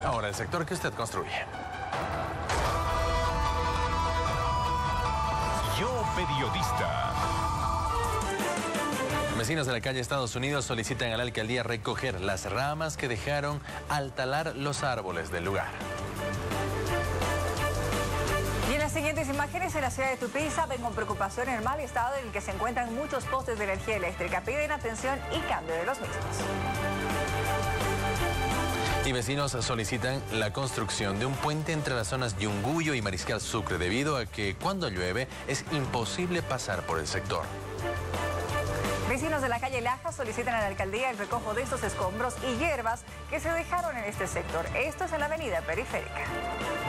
Ahora, el sector que usted construye. Yo Periodista. Vecinos de la calle Estados Unidos solicitan a la alcaldía recoger las ramas que dejaron al talar los árboles del lugar. Y en las siguientes imágenes, en la ciudad de Tupiza ven con preocupación el mal estado en el que se encuentran muchos postes de energía eléctrica. Piden atención y cambio de los mismos. Y vecinos solicitan la construcción de un puente entre las zonas Yunguyo y Mariscal Sucre, debido a que cuando llueve es imposible pasar por el sector. Vecinos de la calle Laja solicitan a la alcaldía el recojo de estos escombros y hierbas que se dejaron en este sector. Esto es en la avenida Periférica.